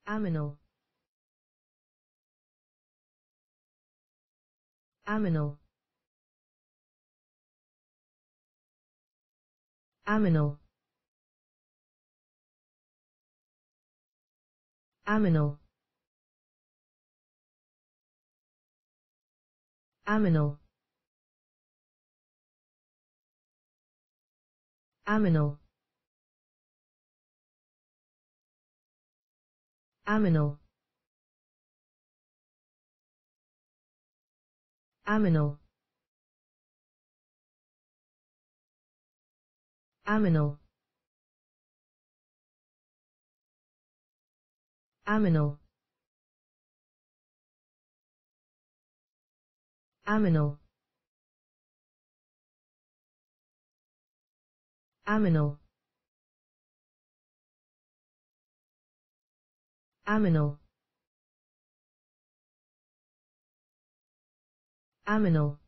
ammonal, ammonal, ammonal, ammonal, ammonal, ammonal, ammonal, ammonal, ammonal, ammonal, ammonal, ammonal, ammonal, ammonal,